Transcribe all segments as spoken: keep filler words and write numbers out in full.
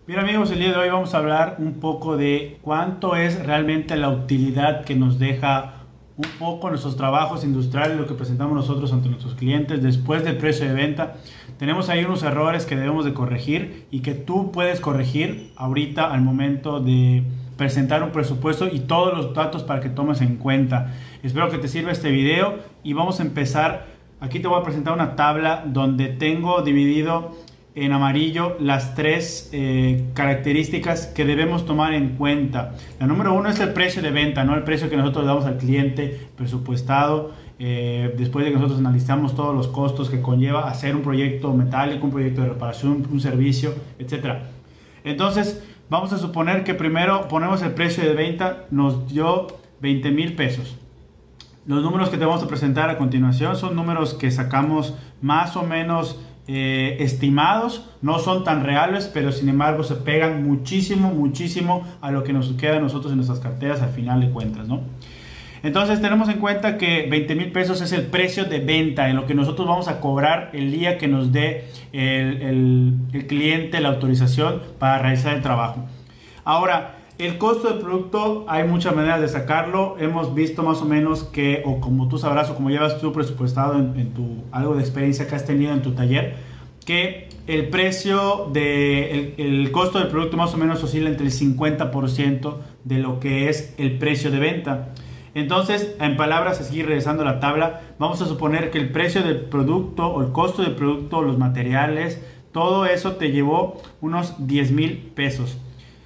Bien amigos, el día de hoy vamos a hablar un poco de cuánto es realmente la utilidad que nos deja un poco nuestros trabajos industriales, lo que presentamos nosotros ante nuestros clientes después del precio de venta. Tenemos ahí unos errores que debemos de corregir y que tú puedes corregir ahorita al momento de presentar un presupuesto y todos los datos para que tomes en cuenta. Espero que te sirva este video y vamos a empezar. Aquí te voy a presentar una tabla donde tengo dividido en amarillo las tres eh, características que debemos tomar en cuenta. La número uno es el precio de venta, no el precio que nosotros damos al cliente presupuestado eh, después de que nosotros analizamos todos los costos que conlleva hacer un proyecto metálico, un proyecto de reparación, un servicio, etcétera. Entonces vamos a suponer que primero ponemos el precio de venta, nos dio veinte mil pesos. Los números que te vamos a presentar a continuación son números que sacamos más o menos Eh, estimados, no son tan reales, pero sin embargo se pegan muchísimo, muchísimo a lo que nos queda a nosotros en nuestras carteras al final de cuentas, ¿no? Entonces tenemos en cuenta que veinte mil pesos es el precio de venta, en lo que nosotros vamos a cobrar el día que nos dé el, el, el cliente la autorización para realizar el trabajo. Ahora, el costo del producto hay muchas maneras de sacarlo. Hemos visto más o menos que, o como tú sabrás, o como llevas tú presupuestado en, en tu algo de experiencia que has tenido en tu taller, que el precio de el, el costo del producto más o menos oscila entre el cincuenta por ciento de lo que es el precio de venta. Entonces, en palabras, así regresando a la tabla, vamos a suponer que el precio del producto o el costo del producto, los materiales, todo eso te llevó unos diez mil pesos.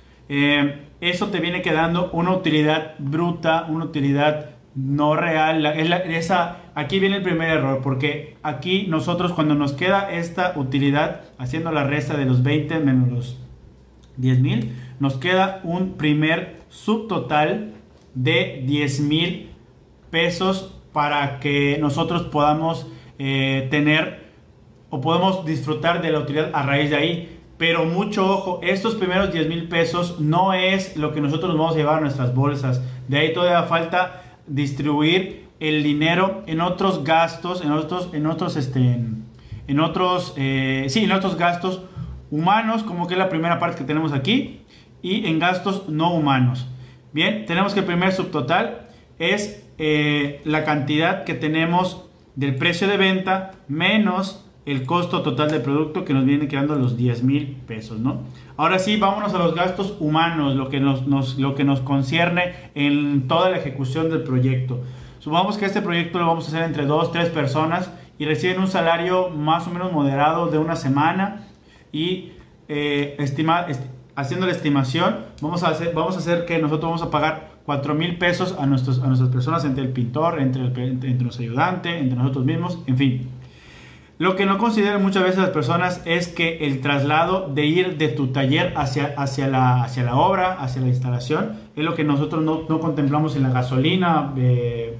Eh, eso te viene quedando una utilidad bruta, una utilidad no real. Es la, esa, aquí viene el primer error, porque aquí nosotros cuando nos queda esta utilidad, haciendo la resta de los veinte menos los diez mil, nos queda un primer subtotal de diez mil pesos para que nosotros podamos eh, tener o podemos disfrutar de la utilidad a raíz de ahí. Pero mucho ojo, estos primeros diez mil pesos no es lo que nosotros vamos a llevar a nuestras bolsas. De ahí todavía falta distribuir el dinero en otros gastos, en otros, en otros, este, en otros, eh, sí, en otros gastos humanos, como que es la primera parte que tenemos aquí, y en gastos no humanos. Bien, tenemos que el primer subtotal es eh, la cantidad que tenemos del precio de venta menos el costo total del producto, que nos viene quedando los diez mil pesos, ¿no? Ahora sí, vámonos a los gastos humanos, lo que nos, nos, lo que nos concierne en toda la ejecución del proyecto. Supongamos que este proyecto lo vamos a hacer entre dos, tres personas y reciben un salario más o menos moderado de una semana y eh, estima, est haciendo la estimación, vamos a, hacer, vamos a hacer que nosotros vamos a pagar cuatro mil pesos a, nuestros, a nuestras personas, entre el pintor, entre, el, entre nuestro ayudante, entre nosotros mismos, en fin. Lo que no consideran muchas veces las personas es que el traslado de ir de tu taller hacia, hacia, la, hacia la obra, hacia la instalación, es lo que nosotros no, no contemplamos en la gasolina, eh,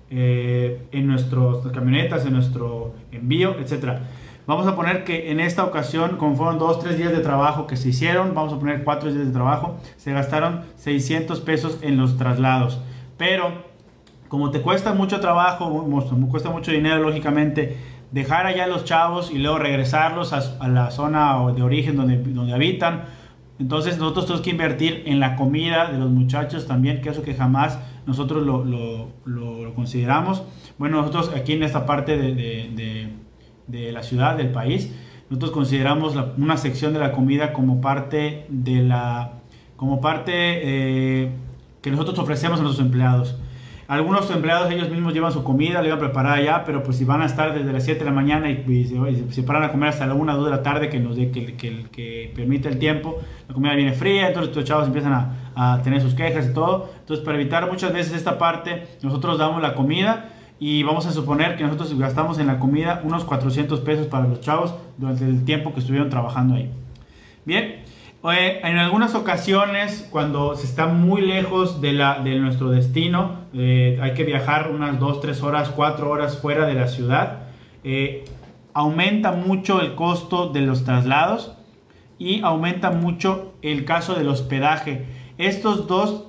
eh, en nuestras camionetas, en nuestro envío, etcétera. Vamos a poner que en esta ocasión, como fueron dos, tres días de trabajo que se hicieron, vamos a poner cuatro días de trabajo, se gastaron seiscientos pesos en los traslados. Pero como te cuesta mucho trabajo, cuesta mucho dinero, lógicamente, dejar allá a los chavos y luego regresarlos a, a la zona de origen donde, donde habitan. Entonces nosotros tenemos que invertir en la comida de los muchachos también, que eso que jamás nosotros lo, lo, lo, lo consideramos. Bueno, nosotros aquí en esta parte de, de, de, de la ciudad, del país, nosotros consideramos la, una sección de la comida como parte de la como parte eh, que nosotros ofrecemos a nuestros empleados. Algunos empleados ellos mismos llevan su comida, la iban a preparar allá, pero pues si van a estar desde las siete de la mañana y, y, se, y se paran a comer hasta la una, dos de la tarde, que nos dé, que, que, que permite el tiempo, la comida viene fría, entonces los chavos empiezan a, a tener sus quejas y todo. Entonces, para evitar muchas veces esta parte, nosotros damos la comida y vamos a suponer que nosotros gastamos en la comida unos cuatrocientos pesos para los chavos durante el tiempo que estuvieron trabajando ahí. Bien. En algunas ocasiones, cuando se está muy lejos de, la, de nuestro destino, eh, hay que viajar unas dos, tres horas, cuatro horas fuera de la ciudad, eh, aumenta mucho el costo de los traslados y aumenta mucho el caso del hospedaje. Estos dos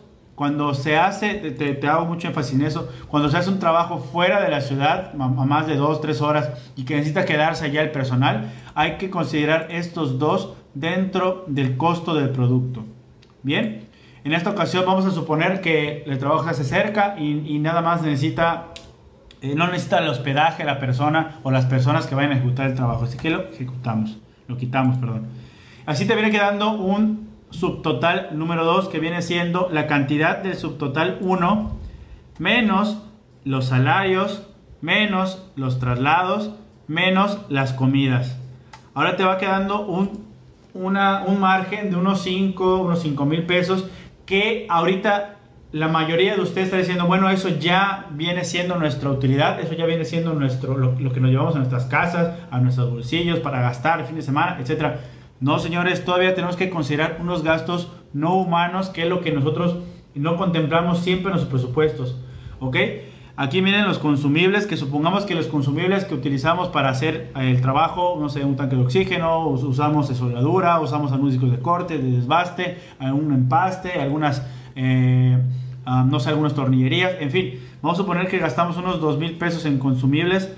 cuando se hace, te, te hago mucho énfasis en eso, cuando se hace un trabajo fuera de la ciudad, a más de dos, tres horas, y que necesita quedarse allá el personal, hay que considerar estos dos dentro del costo del producto. Bien, en esta ocasión vamos a suponer que el trabajo se hace cerca y, y nada más necesita, eh, no necesita el hospedaje la persona o las personas que vayan a ejecutar el trabajo, así que lo ejecutamos, lo quitamos, perdón. Así te viene quedando un subtotal número dos, que viene siendo la cantidad del subtotal uno menos los salarios, menos los traslados, menos las comidas. Ahora te va quedando un, una, un margen de unos cinco, unos cinco mil pesos, que ahorita la mayoría de ustedes está diciendo, bueno, eso ya viene siendo nuestra utilidad, eso ya viene siendo nuestro, lo, lo que nos llevamos a nuestras casas, a nuestros bolsillos para gastar el fin de semana, etcétera. No, señores, todavía tenemos que considerar unos gastos no humanos, que es lo que nosotros no contemplamos siempre en los presupuestos. ¿Ok? Aquí miren los consumibles, que supongamos que los consumibles que utilizamos para hacer el trabajo, no sé, un tanque de oxígeno, usamos de soldadura, usamos algunos discos de corte, de desbaste, algún empaste, algunas, eh, um, no sé, algunas tornillerías, en fin. Vamos a suponer que gastamos unos dos mil pesos en consumibles,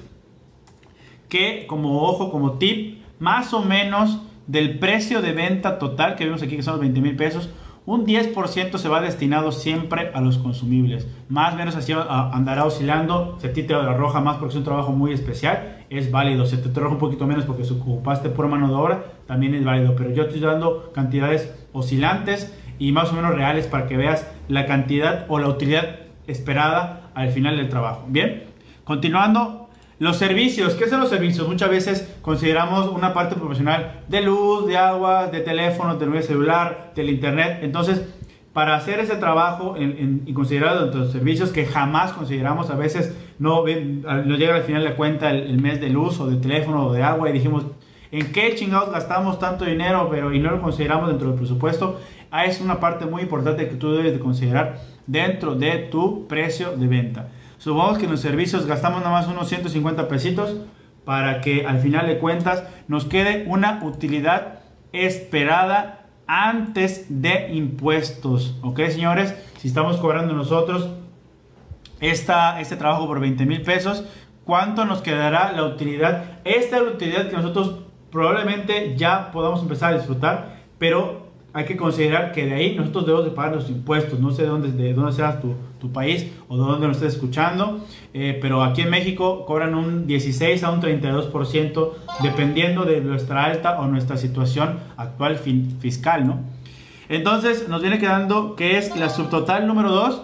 que como ojo, como tip, más o menos del precio de venta total que vemos aquí, que son los veinte mil pesos, un diez por ciento se va destinado siempre a los consumibles. Más o menos así andará oscilando. Si a ti te arroja más porque es un trabajo muy especial, es válido. Si te arroja un poquito menos porque se ocupaste por mano de obra, también es válido. Pero yo estoy dando cantidades oscilantes y más o menos reales para que veas la cantidad o la utilidad esperada al final del trabajo. Bien, continuando. Los servicios, ¿qué son los servicios? Muchas veces consideramos una parte profesional de luz, de agua, de teléfono, de celular, del internet. Entonces, para hacer ese trabajo en, en, y considerar los servicios que jamás consideramos, a veces no nos llega al final de la cuenta el, el mes de luz o de teléfono o de agua y dijimos, ¿en qué chingados gastamos tanto dinero pero y no lo consideramos dentro del presupuesto? Ah, es una parte muy importante que tú debes de considerar dentro de tu precio de venta. Supongamos que en los servicios gastamos nada más unos ciento cincuenta pesitos para que al final de cuentas nos quede una utilidad esperada antes de impuestos. ¿Ok, señores? Si estamos cobrando nosotros esta, este trabajo por veinte mil pesos, ¿cuánto nos quedará la utilidad? Esta es la utilidad que nosotros probablemente ya podamos empezar a disfrutar, pero hay que considerar que de ahí nosotros debemos de pagar los impuestos. No sé de dónde, de dónde sea tu, tu país o de dónde nos estés escuchando, eh, pero aquí en México cobran un dieciséis a un treinta y dos por ciento dependiendo de nuestra alta o nuestra situación actual fin, fiscal, ¿no? Entonces nos viene quedando que es la subtotal número dos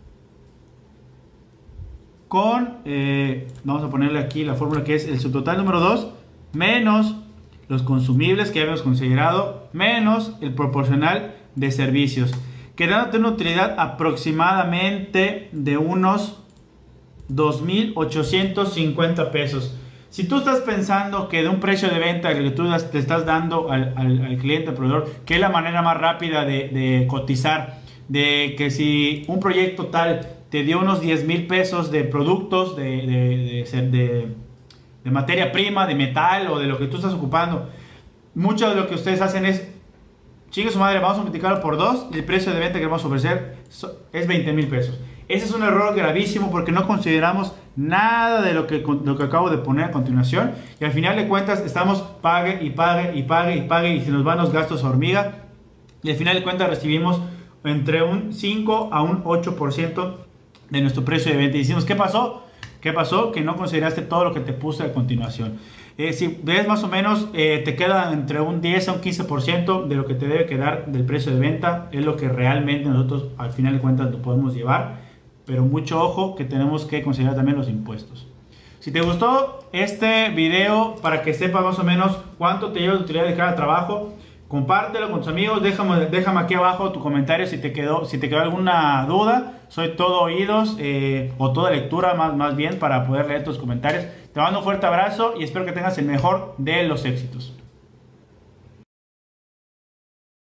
con, eh, vamos a ponerle aquí la fórmula que es el subtotal número dos menos los consumibles que ya habíamos considerado, menos el proporcional de servicios, quedándote una utilidad aproximadamente de unos dos mil ochocientos cincuenta pesos. Si tú estás pensando que de un precio de venta que tú le estás dando al, al, al cliente, al proveedor, que es la manera más rápida de, de cotizar, de que si un proyecto tal te dio unos diez mil pesos de productos, de, de, de, de de materia prima, de metal o de lo que tú estás ocupando, mucho de lo que ustedes hacen es, chingue su madre, vamos a multiplicarlo por dos y el precio de venta que vamos a ofrecer es veinte mil pesos. Ese es un error gravísimo porque no consideramos nada de lo que, lo que acabo de poner a continuación y al final de cuentas estamos pague y pague y pague y pague y se nos van los gastos a hormiga y al final de cuentas recibimos entre un cinco a un ocho por ciento de nuestro precio de venta y decimos, ¿qué pasó? ¿Qué pasó? Que no consideraste todo lo que te puse a continuación. Eh, si ves más o menos, eh, te queda entre un diez a un quince por ciento de lo que te debe quedar del precio de venta. Es lo que realmente nosotros al final de cuentas lo podemos llevar. Pero mucho ojo que tenemos que considerar también los impuestos. Si te gustó este video, para que sepas más o menos cuánto te lleva la utilidad de cada trabajo, compártelo con tus amigos, déjame, déjame aquí abajo tu comentario si te quedó, si te quedó alguna duda. Soy todo oídos eh, o toda lectura más, más bien para poder leer tus comentarios. Te mando un fuerte abrazo y espero que tengas el mejor de los éxitos.